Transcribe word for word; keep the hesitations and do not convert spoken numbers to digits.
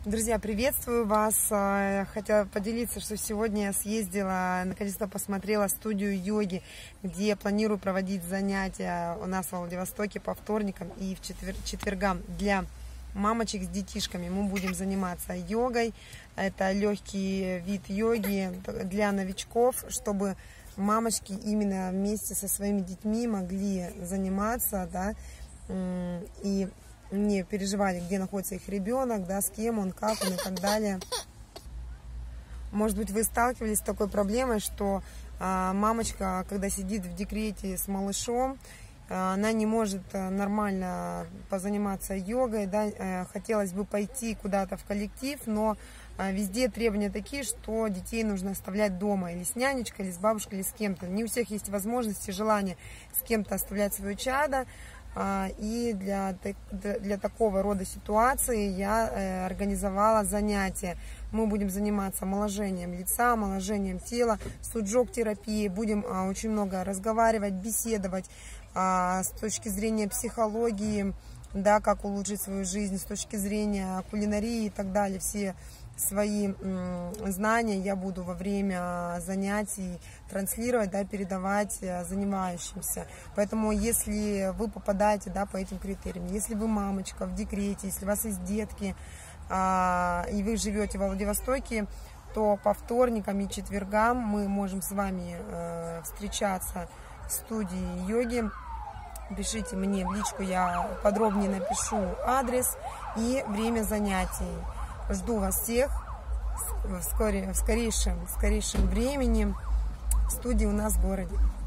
Друзья, приветствую вас. Хотела поделиться, что сегодня я съездила, наконец-то посмотрела студию йоги, где планирую проводить занятия у нас в Владивостоке по вторникам и в четвер... четвергам для мамочек с детишками. Мы будем заниматься йогой. Это легкий вид йоги для новичков, чтобы мамочки именно вместе со своими детьми могли заниматься, да, и не переживали, где находится их ребенок, да, с кем он, как он и так далее. Может быть, вы сталкивались с такой проблемой, что а, мамочка, когда сидит в декрете с малышом, а, она не может нормально позаниматься йогой, да, а, хотелось бы пойти куда-то в коллектив, но а, везде требования такие, что детей нужно оставлять дома, или с нянечкой, или с бабушкой, или с кем-то. Не у всех есть возможность и желание с кем-то оставлять свое чадо. И для, для такого рода ситуации я организовала занятия. Мы будем заниматься омоложением лица, омоложением тела, суджок-терапией. Будем очень много разговаривать, беседовать с точки зрения психологии, да, как улучшить свою жизнь, с точки зрения кулинарии и так далее. Все свои знания я буду во время занятий транслировать, да, передавать занимающимся. Поэтому, если вы попадаете, да, по этим критериям, если вы мамочка в декрете, если у вас есть детки, а, и вы живете во Владивостоке, то по вторникам и четвергам мы можем с вами э, встречаться в студии йоги. Пишите мне в личку, я подробнее напишу адрес и время занятий. Жду вас всех в, скоре, в скорейшем, в скорейшем времени в студии у нас в городе.